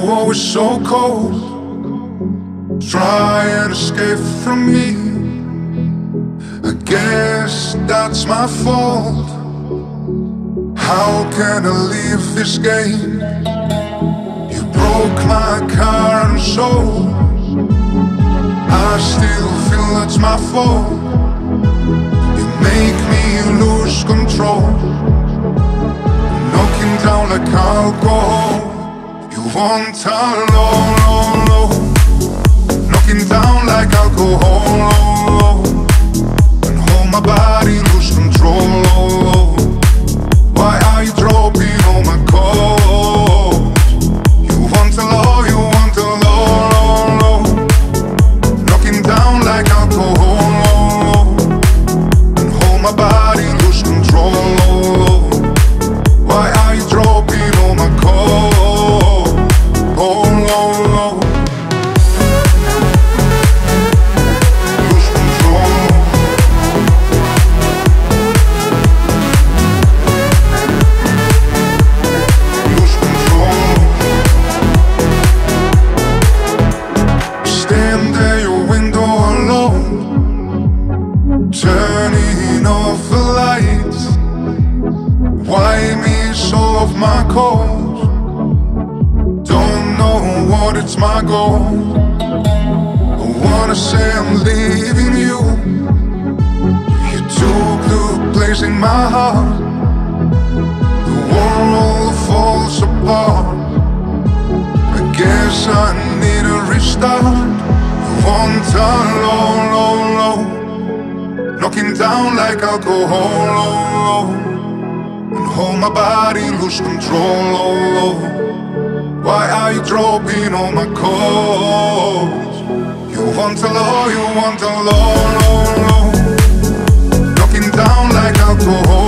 always so cold, try and escape from me. I guess that's my fault. How can I leave this game? You broke my car and soul. I still feel that's my fault. You make me lose control, knocking down like alcohol. You want a low, low, low, knocking down like alcohol, and hold my body, lose control. Why are you dropping all my calls? You want a low, you want a low, low, low, knocking down like alcohol, and hold my body, lose control. Why are you dropping all my calls? Oh, low, low, lose control. Lose control. Stand at your window alone, turning off the lights. Why me solve my calls? Don't know what it's my goal. I wanna say I'm leaving you. You took the place in my heart. The world falls apart. I guess I need a restart. You want a low, low, low, knocking down like alcohol, and hold my body, lose control. Why are you dropping all my calls? You want a low, you want a low, low, low, knocking down like alcohol.